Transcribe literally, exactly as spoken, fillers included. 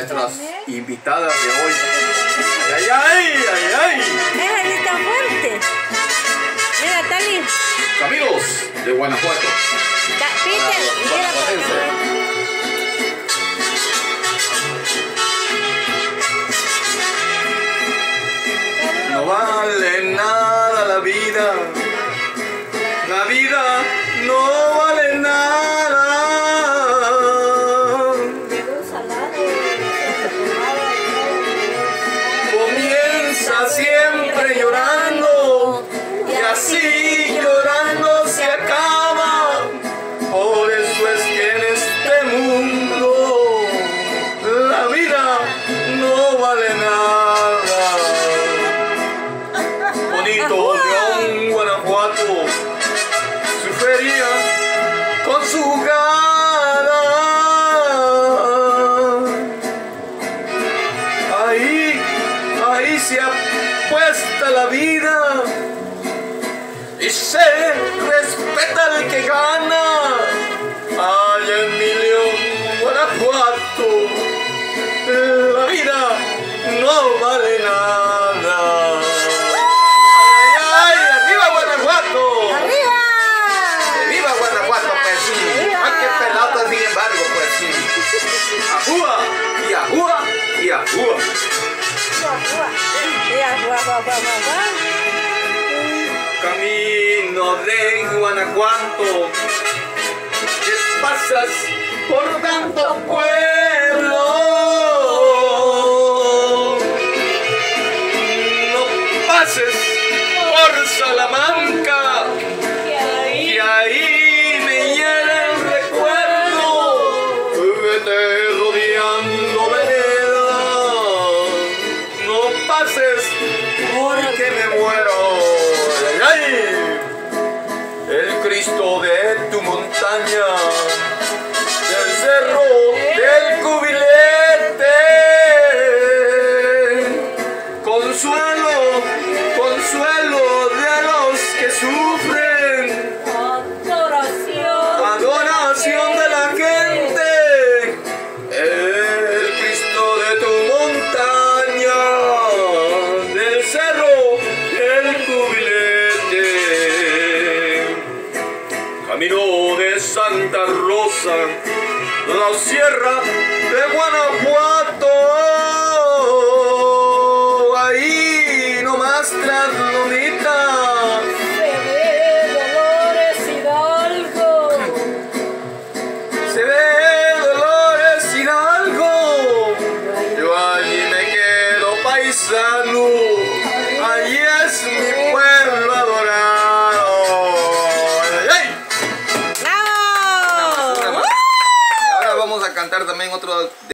nuestras invitadas de hoy. ¡Ay, ay, ay, ay! Déjale, está fuerte. Mira, Tali. Caminos de Guanajuato. Ta Peter, mira para acá. No vale nada la vida. La vida no vale nada. Comienza siempre llorando y así llorando se acaba. Por eso es que en este mundo la vida no vale nada. Bonito León, Guanajuato, su feria con su gala. Ahí, ahí se apuesta la vida y se respeta al que gana. Allá en mi León, Guanajuato, la vida no vale nada. ¡Ay, ay! ¡Arriba Guanajuato! ¡Arriba! ¡Viva Guanajuato, pues sí! ¡Ay, qué pelota, sin embargo, pues sí! ¡Ajúa! ¡Y ajúa! ¡Y ajúa! Mira, guau, guau, guau, guau. Camino de Guanajuato, que pasas por tanto pueblo. No pases por Salamanca, que ahí me hiere el recuerdo. Vete rodeando vereda, no pases porque me muero. ¡Ay! El Cristo de tu montaña, del cerro del cubilete, consuelo, consuelo de los que sufren, Adoración. adoración de la gente. El Cristo de tu montaña, del cerro del cubilete, camino de Santa Rosa, la sierra de Guanajuato. Ahí nomás tras Lomita Se ve Dolores Hidalgo. se ve Dolores Hidalgo. Yo allí me quedo paisano, allí es mi pueblo adorado. ¡Ay! ¡Bravo! Ahora vamos a cantar también otro